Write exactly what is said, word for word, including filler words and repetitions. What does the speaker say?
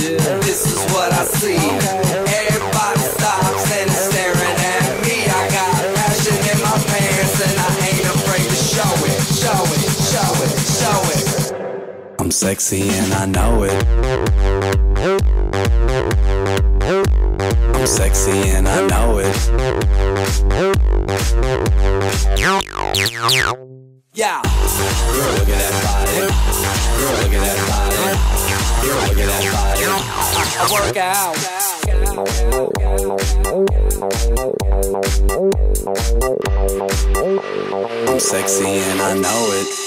This is what I see. Everybody stops and is staring at me. I got passion in my pants and I ain't afraid to show it, show it, show it, show it. I'm sexy and I know it. I'm sexy and I know it. Yeah. Girl, look at that body. Girl, look at that body. Girl, look at that body. I, I work out. I'm sexy and I know it.